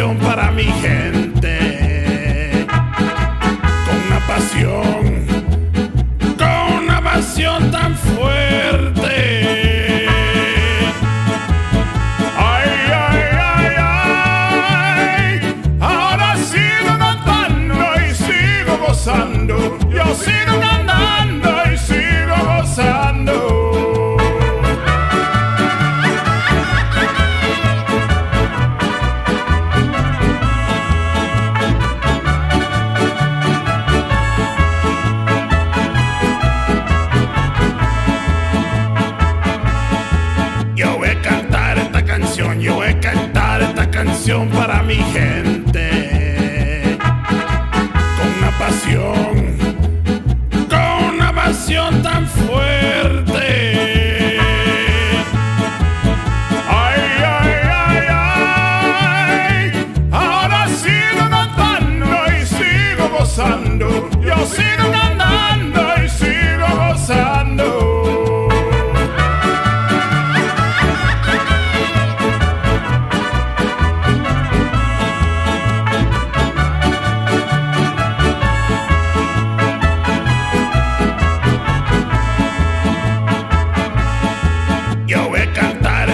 canción para mi gente, con una pasión tan fuerte. Ay, ay, ay, ay, ahora sigo cantando y sigo gozando, yo sigo cantando y sigo gozando. Yo voy a cantar esta canción para mi gente, con una pasión tan fuerte. Ay, ay, ay, ay, ahora sigo cantando y sigo gozando, yo sigo cantando y sigo gozando. Yo voy a cantar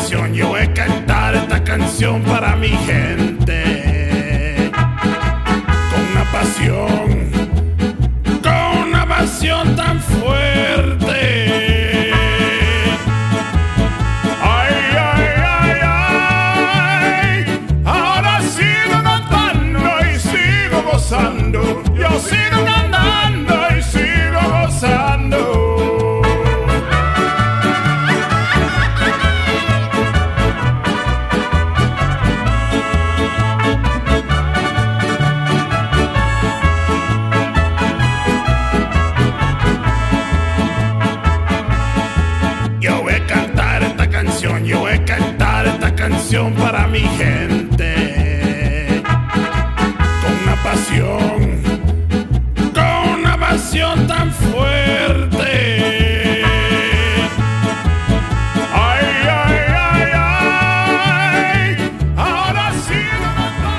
esta canción para mi gente, con una pasión tan fuerte. Ay, ay, ay, ay, ahora sigo cantando y sigo gozando, yo sigo cantando y sigo gozando. Yo voy a cantar esta canción para mi gente, con una pasión tan fuerte. Ay, ay, ay, ay, ahora sigo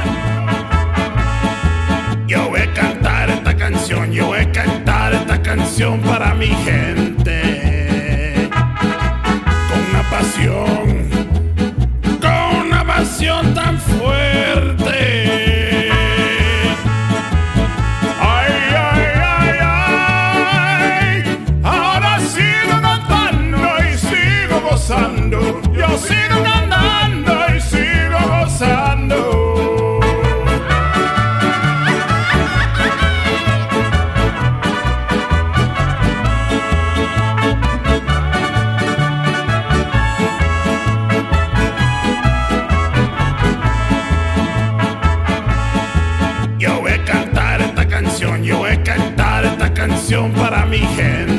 cantando. Yo voy a cantar esta canción para mi gente, con una pasión tan fuerte. Ay, ay, ay, ay, ahora sigo cantando y sigo gozando, yo sigo cantando y sigo gozando. Yo voy a cantar esta canción para mi gente.